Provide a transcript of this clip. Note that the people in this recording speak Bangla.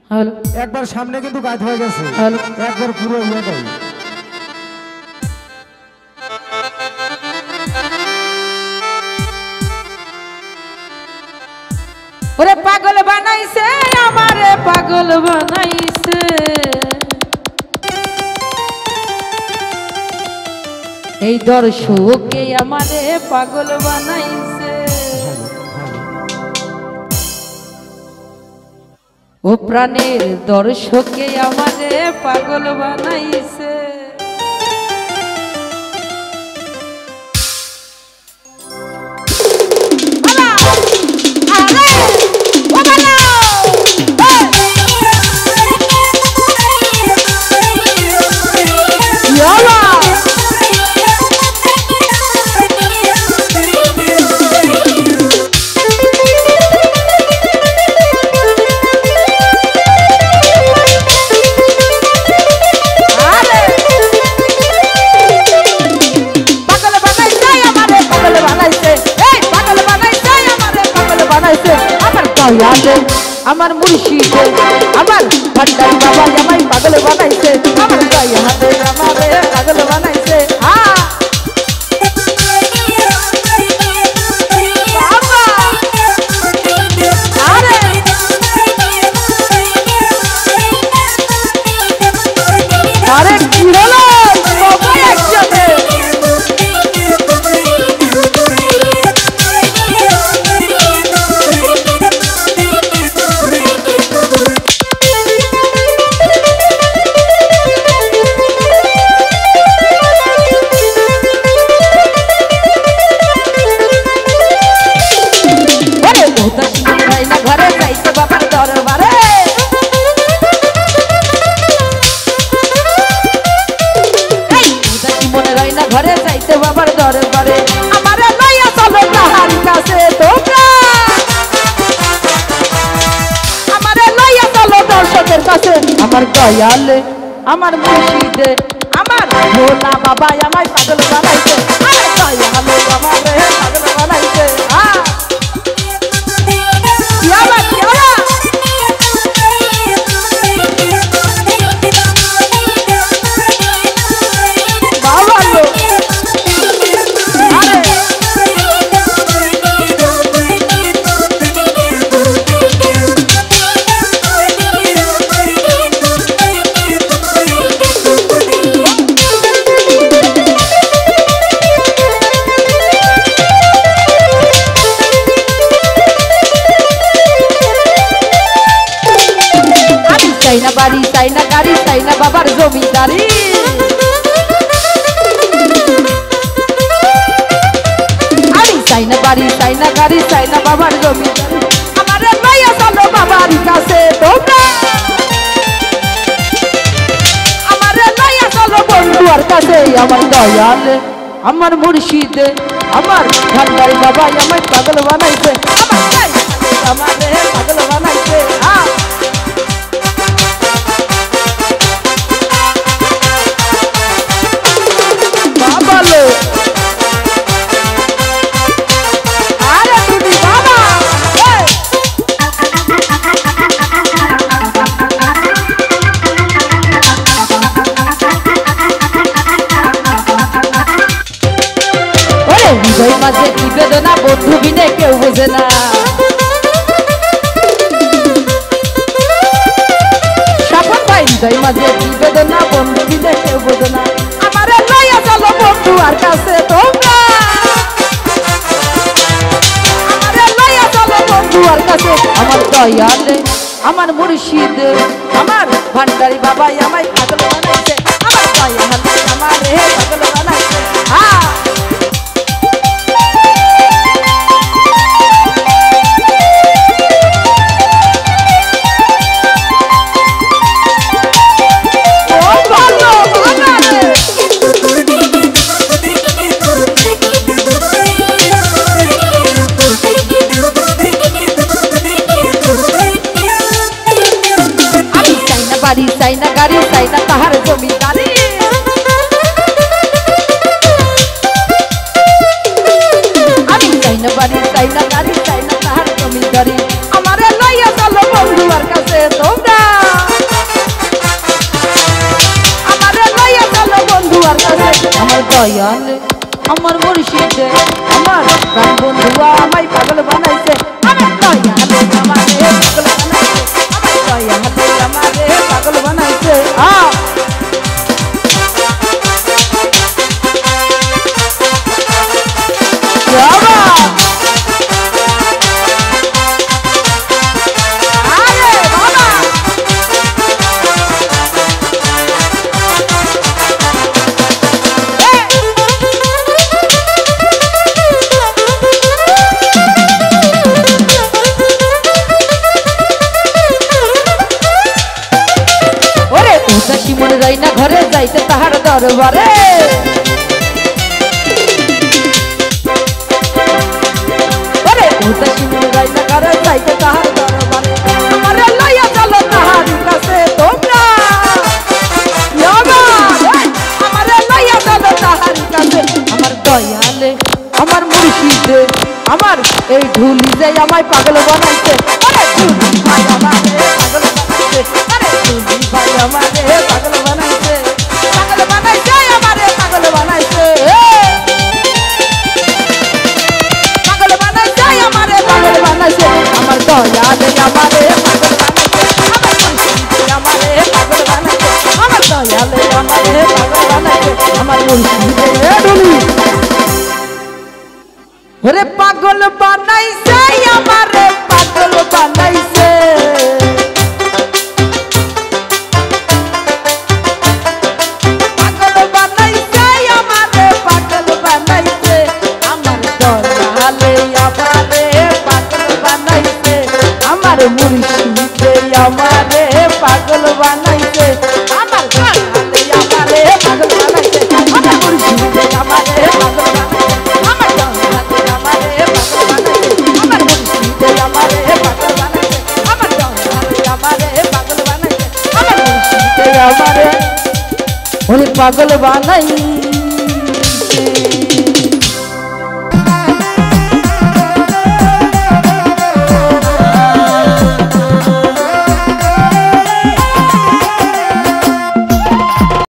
হ্যালো একবার সামনে কিন্তু কাজ হয়ে গেছে, হ্যালো একবার পুরো ইয়েটাই। ওরে পাগল বানাইছে আমারে পাগল বানাইছে এই দর্শকে আমারে পাগল বানাইছে ও প্রাণের দর্শকে আমারে পাগল বানাইছে আমার মুর্শিদে আমার ভান্ডারি বাবা আমায় পাগল বানাইছে আমার গায়ে হাতে আমারে পাগল বানাইছে আরে কি হলো সবাই একসাথে ঘরে যাইতে বাবার দরবারে আমারে লইয়া চলো তাহার কাছে তোমরা আমারে লইয়া চলো দর্শকের কাছে আমার দয়ালে আমার মুর্শিদে আমার ভোলা বাবা আমায় পাগল বানাইছে আমার দয়ালে আমারে পাগল বানাইছে চাই না বাড়ি চাই না গাড়ি চাই না বাবার জমিদারি আমি চাই না বাড়ি চাই না গাড়ি চাই না বাবার জমিদারি আমারে লইয়া চলো বাবার কাছে তোমরা আমারে লইয়া চলো বন্ধুর কাছে আমার দয়ালে আমার মুর্শিদে আমার ভান্ডারি বাবা আমায় পাগল বানাইছে আমার আমারে পাগল বানাইছে বলো আরে তুমি বাবা ওরে হৃদয় মাঝে কি বেদনা বন্ধু বিনে কেউ বোঝে না সাপন ভাই হৃদয় মাঝে কি বেদনা বন্ধু বিনে কেউ বোঝে না আমারে লইয়া চলো বন্ধু আর কাছে তোমরা আমারে লইয়া চলো বন্ধু আর কাছে আমার দয়ালে আমার মুর্শিদে আমার ভান্ডারি বাবা আমায় পাগল বানাইছে আমার দয়ালে আমারে পাগল বানাইছে বাড়ি চাই না গাড়ি চাই না তাহার জমিদারি আমি চাই না বাড়ি চাই না গাড়ি চাই না তাহার জমিদারি আমারে লইয়া চলো বন্ধুর কাছে তোমরা দয়ালে আমার মুর্শিদে আমার প্রাণ বন্ধুয়া আমায় পাগল বানাইছে আমার দয়ালে আমারে পাগল বানাইছে আমার দয়ালে আমারে পাগল বানাইছে মনে যাই না ঘরে যাইতে তাহার দরবারে উদাসী মনে যাই না ঘরে যাইতে তাহার দরবারে আমারে লইয়া চলো তাহার কাছে তোমরা আমারে লইয়া চলো তাহার কাছে আমার দয়ালে আমার মুর্শিদে আমার এই ঢুলি যে আমায় পাগল বানাইছে আরে ঢুলি ভাই আমারে পাগল বানাইছে আরে ঢুলি ভাই আমারে পাগল বানাইছে আমারে পাগল বানাইছে পাগল বানাইছে আমারে পাগল বানাইছে আমার দয়ালে আমারে পাগল বানাইছে আমার মুর্শিদে আমারে পাগল বানাইছে আমার দয়ালে আমারে পাগল বানাইছে আমার মুর্শিদে ঢুলি ওরে পাগল বানাইছে আমারে পাগল বানাইছে পাগল বানাইছে আমারে পাগল বানাইছে আমার দয়ালে আমারে পাগল বানাইছে আমার মুর্শিদে আমারে পাগল বানাইছে আমার দয়ালে আমারে পাগল বানাইছে আমার মুর্শিদে আমারে পাগল বানাইছে আমারে পাগল বানাইছে